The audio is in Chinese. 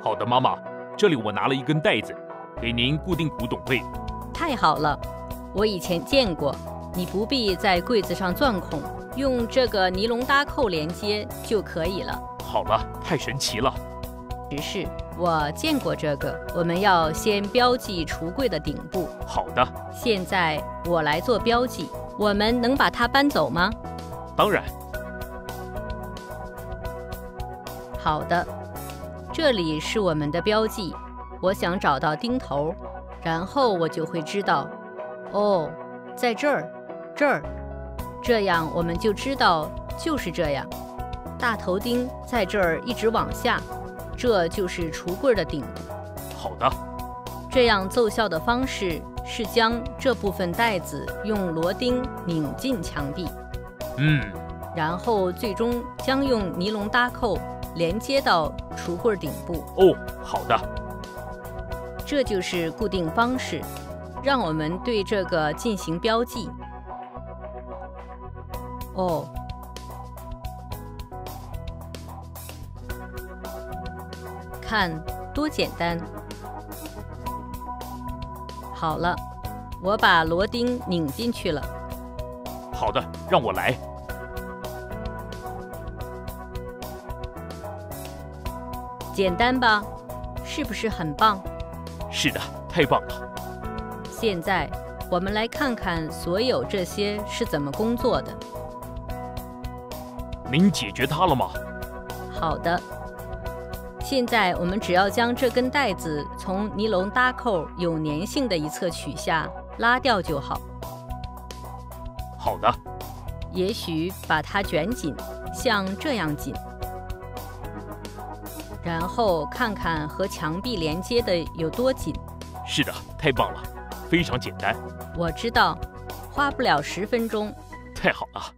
好的，妈妈，这里我拿了一根带子，给您固定古董位。 太好了，我以前见过，你不必在柜子上钻孔，用这个尼龙搭扣连接就可以了。 好了，太神奇了。 只是我见过这个，我们要先标记橱柜的顶部。 好的。 现在我来做标记，我们能把它搬走吗？ 当然。 好的，这里是我们的标记。我想找到钉头，然后我就会知道，哦，在这儿，这儿，这样我们就知道就是这样。大头钉在这儿一直往下，这就是橱柜的顶部。 好的。 这样奏效的方式是将这部分带子用螺钉拧进墙壁，然后最终将用尼龙搭扣连接到橱柜顶部。 哦，好的。 这就是固定方式，让我们对这个进行标记。哦，看多简单。好了，我把螺钉拧进去了。 好的，让我来。 简单吧？是不是很棒？ 是的，太棒了。 现在我们来看看所有这些是怎么工作的。 您解决它了吗？ 好的。现在我们只要将这根带子从尼龙搭扣有粘性的一侧取下，拉掉就好。 好的。 也许把它卷紧，像这样紧。然后看看和墙壁连接的有多紧。 是的，太棒了，非常简单。 我知道，花不了10分钟。 太好了。